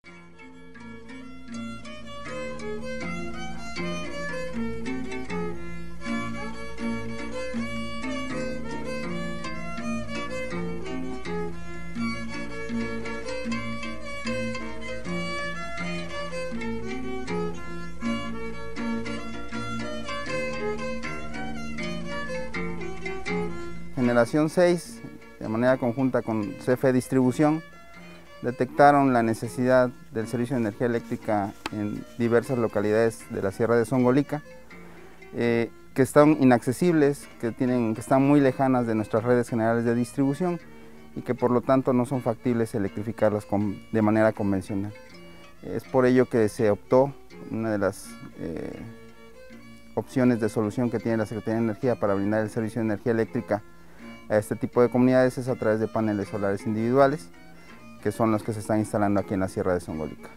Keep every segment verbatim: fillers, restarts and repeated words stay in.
Generación seis, de manera conjunta con C F E Distribución, detectaron la necesidad del servicio de energía eléctrica en diversas localidades de la Sierra de Zongolica, eh, que están inaccesibles, que, tienen, que están muy lejanas de nuestras redes generales de distribución y que por lo tanto no son factibles electrificarlas con, de manera convencional. Es por ello que se optó, una de las eh, opciones de solución que tiene la Secretaría de Energía para brindar el servicio de energía eléctrica a este tipo de comunidades es a través de paneles solares individuales, que son los que se están instalando aquí en la Sierra de Zongolica.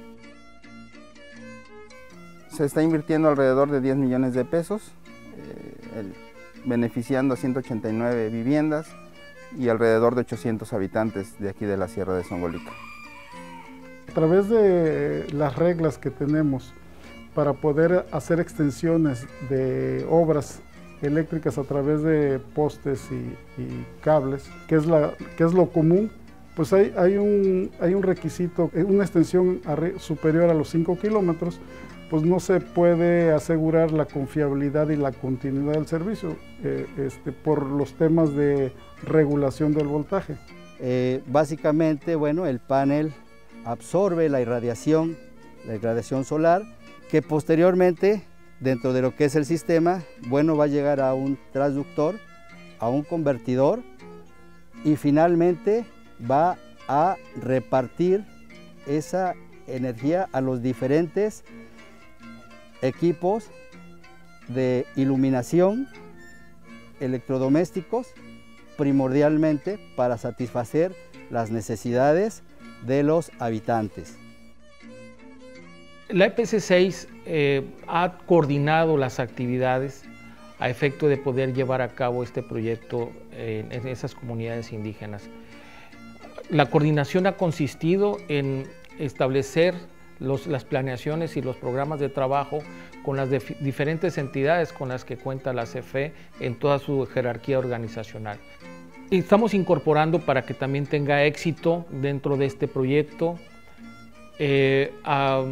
Se está invirtiendo alrededor de diez millones de pesos, eh, el, beneficiando a ciento ochenta y nueve viviendas y alrededor de ochocientos habitantes de aquí de la Sierra de Zongolica. A través de las reglas que tenemos para poder hacer extensiones de obras eléctricas a través de postes y, y cables, que es, la, que es lo común, pues hay, hay, un, hay un requisito, una extensión superior a los cinco kilómetros, pues no se puede asegurar la confiabilidad y la continuidad del servicio eh, este, por los temas de regulación del voltaje. Eh, básicamente, bueno, el panel absorbe la irradiación, la irradiación solar, que posteriormente, dentro de lo que es el sistema, bueno, va a llegar a un transductor, a un convertidor y finalmente va a repartir esa energía a los diferentes equipos de iluminación, electrodomésticos, primordialmente para satisfacer las necesidades de los habitantes. La E P C seis eh, ha coordinado las actividades a efecto de poder llevar a cabo este proyecto en, en esas comunidades indígenas. La coordinación ha consistido en establecer los, las planeaciones y los programas de trabajo con las diferentes entidades con las que cuenta la C F E en toda su jerarquía organizacional. Y estamos incorporando para que también tenga éxito dentro de este proyecto eh, a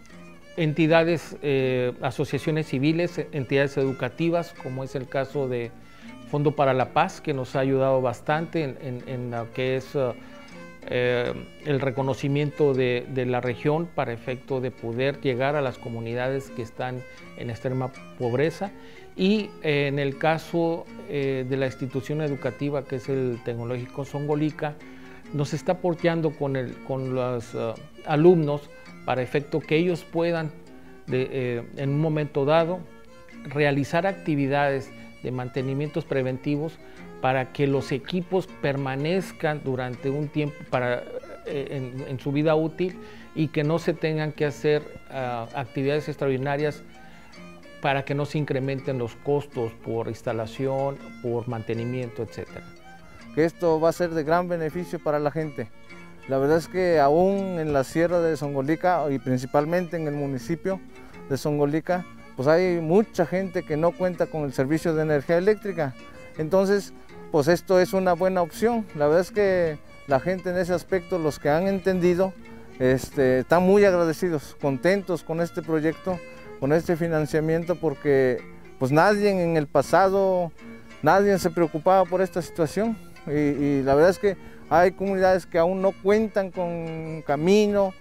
entidades, eh, asociaciones civiles, entidades educativas, como es el caso de Fondo para la Paz, que nos ha ayudado bastante en, en, en lo que es uh, eh, el reconocimiento de, de la región para efecto de poder llegar a las comunidades que están en extrema pobreza. Y eh, en el caso eh, de la institución educativa, que es el Tecnológico Zongolica, nos está apoyando con, el, con los uh, alumnos para efecto que ellos puedan, de, eh, en un momento dado, realizar actividades de mantenimientos preventivos para que los equipos permanezcan durante un tiempo para, eh, en, en su vida útil y que no se tengan que hacer uh, actividades extraordinarias para que no se incrementen los costos por instalación, por mantenimiento, etcétera. Que esto va a ser de gran beneficio para la gente. La verdad es que aún en la Sierra de Zongolica y principalmente en el municipio de Zongolica, pues hay mucha gente que no cuenta con el servicio de energía eléctrica. Entonces, pues esto es una buena opción. La verdad es que la gente en ese aspecto, los que han entendido, este, están muy agradecidos, contentos con este proyecto, con este financiamiento, porque pues nadie en el pasado, nadie se preocupaba por esta situación. Y, y la verdad es que hay comunidades que aún no cuentan con camino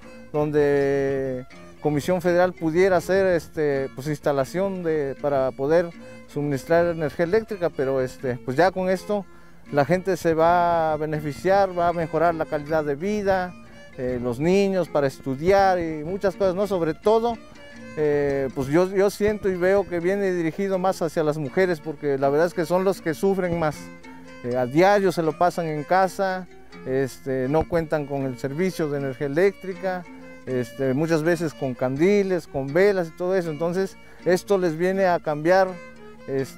donde Comisión Federal pudiera hacer este, pues, instalación de, para poder suministrar energía eléctrica, pero este, pues ya con esto la gente se va a beneficiar, va a mejorar la calidad de vida, eh, los niños para estudiar y muchas cosas, ¿no? Sobre todo, eh, pues yo, yo siento y veo que viene dirigido más hacia las mujeres, porque la verdad es que son los que sufren más. Eh, a diario se lo pasan en casa, este, no cuentan con el servicio de energía eléctrica, este, muchas veces con candiles, con velas y todo eso. Entonces esto les viene a cambiar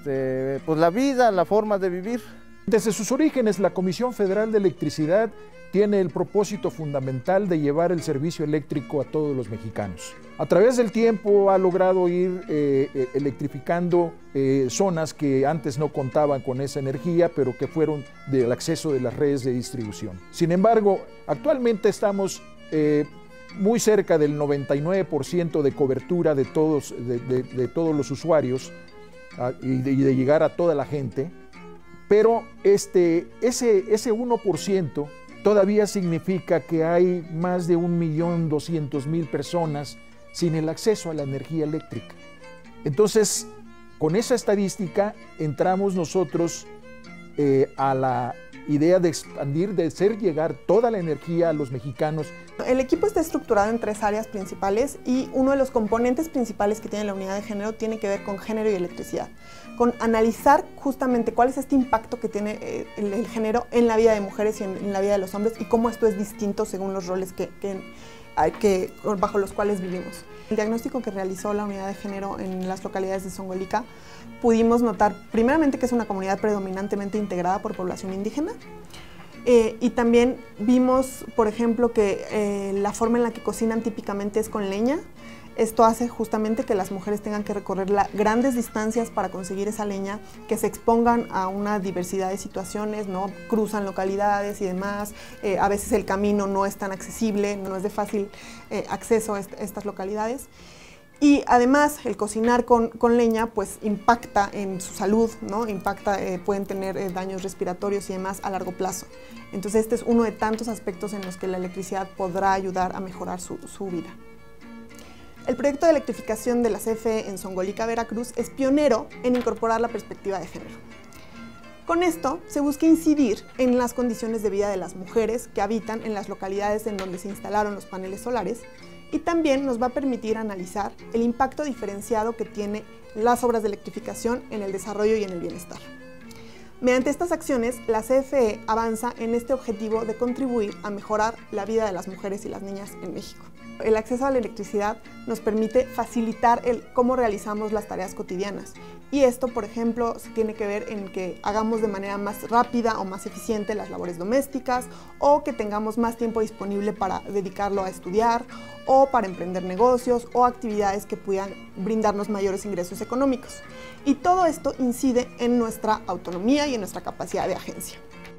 este, pues la vida, la forma de vivir. Desde sus orígenes, la Comisión Federal de Electricidad tiene el propósito fundamental de llevar el servicio eléctrico a todos los mexicanos. A través del tiempo ha logrado ir eh, electrificando eh, zonas que antes no contaban con esa energía, pero que fueron del acceso de las redes de distribución. Sin embargo, actualmente estamos eh, muy cerca del noventa y nueve por ciento de cobertura de todos, de, de, de todos los usuarios uh, y, de, y de llegar a toda la gente, pero este, ese, ese uno por ciento todavía significa que hay más de un millón doscientos mil personas sin el acceso a la energía eléctrica. Entonces, con esa estadística entramos nosotros eh, a la idea de expandir, de hacer llegar toda la energía a los mexicanos. El equipo está estructurado en tres áreas principales y uno de los componentes principales que tiene la unidad de género tiene que ver con género y electricidad, con analizar justamente cuál es este impacto que tiene eh, el, el género en la vida de mujeres y en, en la vida de los hombres y cómo esto es distinto según los roles que, que, que, bajo los cuales vivimos. El diagnóstico que realizó la unidad de género en las localidades de Zongolica, pudimos notar primeramente que es una comunidad predominantemente integrada por población indígena. Eh, y también vimos, por ejemplo, que eh, la forma en la que cocinan típicamente es con leña. Esto hace justamente que las mujeres tengan que recorrer la, grandes distancias para conseguir esa leña, que se expongan a una diversidad de situaciones, ¿no? Cruzan localidades y demás, eh, a veces el camino no es tan accesible, no es de fácil eh, acceso a est estas localidades. Y además el cocinar con, con leña pues impacta en su salud, ¿no? Impacta, eh, pueden tener eh, daños respiratorios y demás a largo plazo. Entonces este es uno de tantos aspectos en los que la electricidad podrá ayudar a mejorar su, su vida. El proyecto de electrificación de la C F E en Zongolica, Veracruz, es pionero en incorporar la perspectiva de género. Con esto se busca incidir en las condiciones de vida de las mujeres que habitan en las localidades en donde se instalaron los paneles solares, y también nos va a permitir analizar el impacto diferenciado que tienen las obras de electrificación en el desarrollo y en el bienestar. Mediante estas acciones, la C F E avanza en este objetivo de contribuir a mejorar la vida de las mujeres y las niñas en México. El acceso a la electricidad nos permite facilitar el cómo realizamos las tareas cotidianas. Y esto, por ejemplo, tiene que ver en que hagamos de manera más rápida o más eficiente las labores domésticas, o que tengamos más tiempo disponible para dedicarlo a estudiar, o para emprender negocios, o actividades que puedan brindarnos mayores ingresos económicos. Y todo esto incide en nuestra autonomía y en nuestra capacidad de agencia.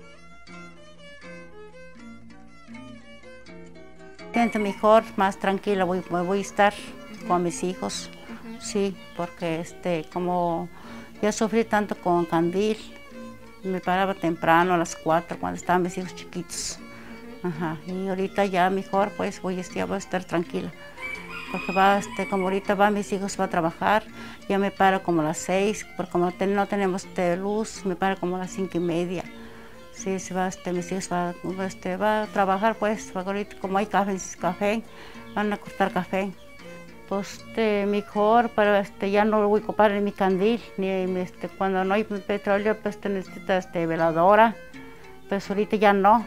Siento mejor, más tranquila voy, voy a estar con mis hijos, sí, porque este, como yo sufrí tanto con candil, me paraba temprano a las cuatro cuando estaban mis hijos chiquitos. Ajá, y ahorita ya mejor, pues voy, ya voy a estar tranquila, porque va, este, como ahorita van mis hijos va a trabajar, ya me paro como a las seis, porque como no tenemos este, luz, me paro como a las cinco y media. Sí, se va, este, mis hijos va, este, va a trabajar, pues, ahorita como hay café, café, van a cortar café. Pues este, mejor, pero este, ya no voy a ocupar en mi candil, ni este, cuando no hay petróleo, pues te necesita este, veladora, pues ahorita ya no.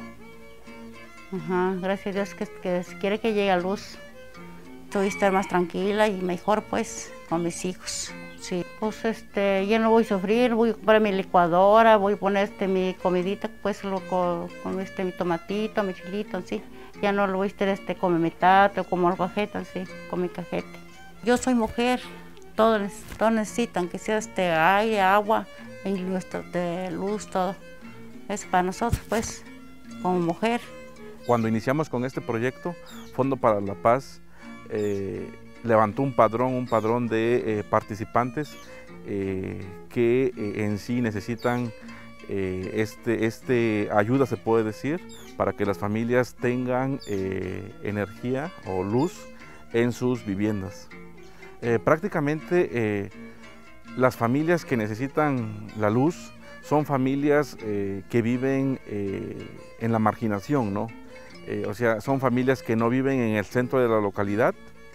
Ajá, gracias a Dios que, que si quiere que llegue a luz, voy a estar más tranquila y mejor, pues, con mis hijos. Sí, pues este, ya no voy a sufrir, voy a comprar mi licuadora, voy a poner este, mi comidita, pues lo, con, con este, mi tomatito, mi chilito, así. Ya no lo voy a estar este, con mi metate o como el cajete, así, con mi cajete. Yo soy mujer, todos, todos necesitan que sea este, aire, agua, y nuestro, de luz, todo. Es para nosotros, pues, como mujer. Cuando iniciamos con este proyecto, Fondo para la Paz, eh, levantó un padrón, un padrón de eh, participantes eh, que eh, en sí necesitan eh, este, este ayuda, se puede decir, para que las familias tengan eh, energía o luz en sus viviendas. Eh, prácticamente eh, las familias que necesitan la luz son familias eh, que viven eh, en la marginación, ¿no? Eh, o sea, son familias que no viven en el centro de la localidad.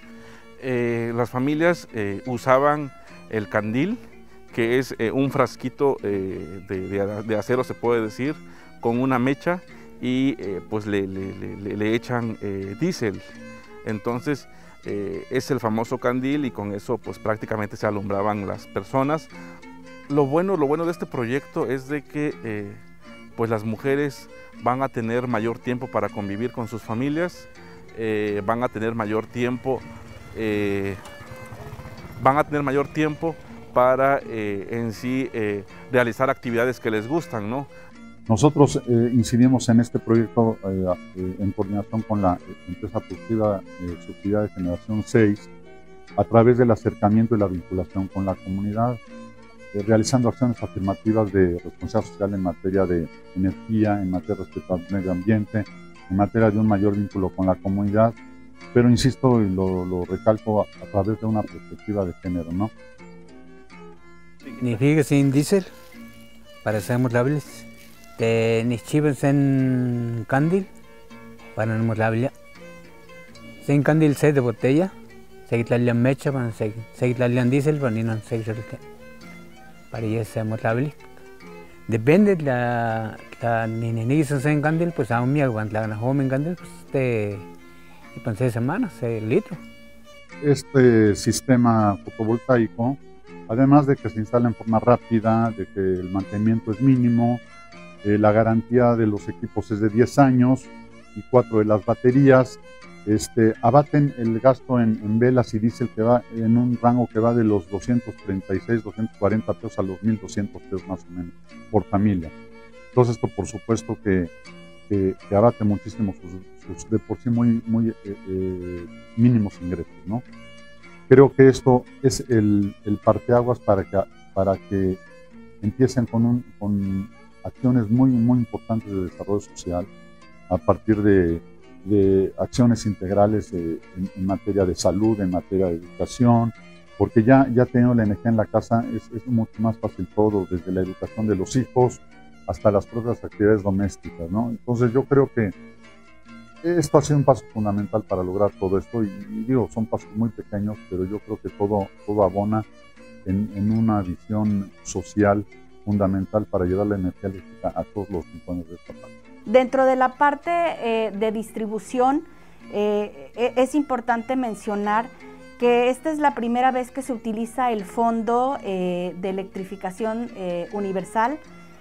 Eh, las familias eh, usaban el candil, que es eh, un frasquito eh, de, de, de acero, se puede decir, con una mecha, y eh, pues le, le, le, le echan eh, diésel. Entonces eh, es el famoso candil, y con eso pues prácticamente se alumbraban las personas. Lo bueno, lo bueno de este proyecto es de que eh, pues las mujeres van a tener mayor tiempo para convivir con sus familias, eh, van a tener mayor tiempo, eh, van a tener mayor tiempo para eh, en sí eh, realizar actividades que les gustan, ¿no? Nosotros eh, incidimos en este proyecto eh, eh, en coordinación con la empresa productiva eh, Subsidiada de Generación seis, a través del acercamiento y la vinculación con la comunidad, eh, realizando acciones afirmativas de responsabilidad social en materia de energía, en materia de respeto al medio ambiente, en materia de un mayor vínculo con la comunidad, pero insisto y lo, lo recalco a, a través de una perspectiva de género, ¿no? Ni fíjese sin diésel, parecemos lables. De ni chivas en candil, para no lablia. Sin candil se de botella, se quita mecha, para se quita diésel, para ni no se quita. Para ya hacemos lablia. Depende de la la ni ni ni se en candil, pues a un día cuando la joven candil, pues de y para seis semanas, seis litros. Este sistema fotovoltaico, además de que se instala en forma rápida, de que el mantenimiento es mínimo, eh, la garantía de los equipos es de diez años y cuatro de las baterías, este, abaten el gasto en, en velas y diésel que va en un rango que va de los doscientos treinta y seis, doscientos cuarenta pesos a los mil doscientos pesos más o menos por familia. Entonces esto por supuesto que, que, que abate muchísimo sus, sus de por sí muy, muy eh, eh, mínimos ingresos, ¿no? Creo que esto es el, el parteaguas para que, para que empiecen con, un, con acciones muy, muy importantes de desarrollo social a partir de, de acciones integrales de, en, en materia de salud, en materia de educación, porque ya, ya teniendo la energía en la casa es, es mucho más fácil todo, desde la educación de los hijos hasta las propias actividades domésticas, ¿no? Entonces yo creo que esto ha sido un paso fundamental para lograr todo esto y, y digo, son pasos muy pequeños, pero yo creo que todo, todo abona en, en una visión social fundamental para llevar la energía eléctrica a todos los rincones de esta parte. Dentro de la parte eh, de distribución, eh, es importante mencionar que esta es la primera vez que se utiliza el Fondo eh, de Electrificación eh, Universal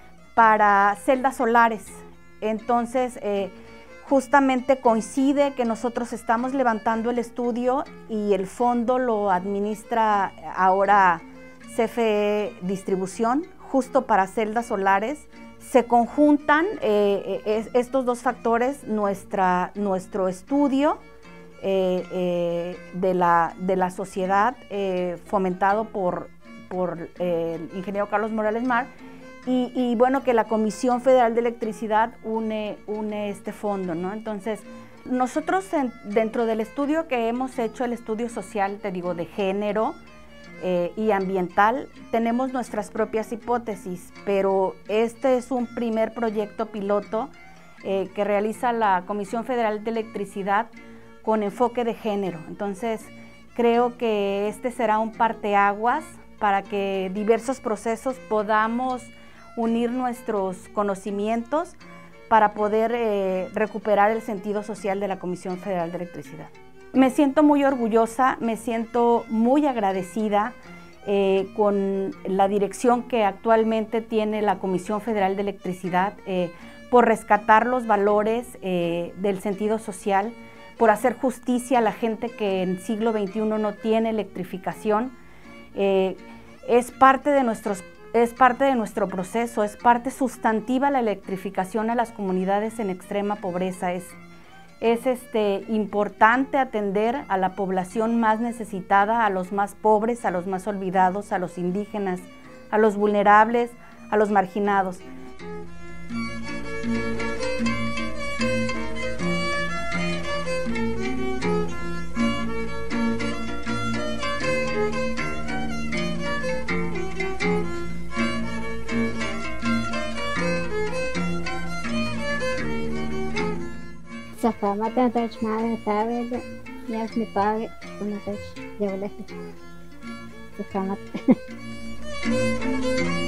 para celdas solares. Entonces, eh, justamente coincide que nosotros estamos levantando el estudio y el fondo lo administra ahora C F E Distribución, justo para celdas solares. Se conjuntan eh, eh, estos dos factores, nuestra, nuestro estudio eh, eh, de, la, de la sociedad eh, fomentado por, por eh, el ingeniero Carlos Morales Mar, Y, y bueno, que la Comisión Federal de Electricidad une, une este fondo, ¿no? Entonces, nosotros en, dentro del estudio que hemos hecho, el estudio social, te digo, de género eh, y ambiental, tenemos nuestras propias hipótesis, pero este es un primer proyecto piloto eh, que realiza la Comisión Federal de Electricidad con enfoque de género. Entonces, creo que este será un parteaguas para que diversos procesos podamos unir nuestros conocimientos para poder eh, recuperar el sentido social de la Comisión Federal de Electricidad. Me siento muy orgullosa, me siento muy agradecida eh, con la dirección que actualmente tiene la Comisión Federal de Electricidad eh, por rescatar los valores eh, del sentido social, por hacer justicia a la gente que en siglo veintiuno no tiene electrificación. Eh, es parte de nuestros Es parte de nuestro proceso, es parte sustantiva la electrificación a las comunidades en extrema pobreza. Es, es este, importante atender a la población más necesitada, a los más pobres, a los más olvidados, a los indígenas, a los vulnerables, a los marginados. Safamata touch mare sabe ya mi pague una touch ya volé. Safamata.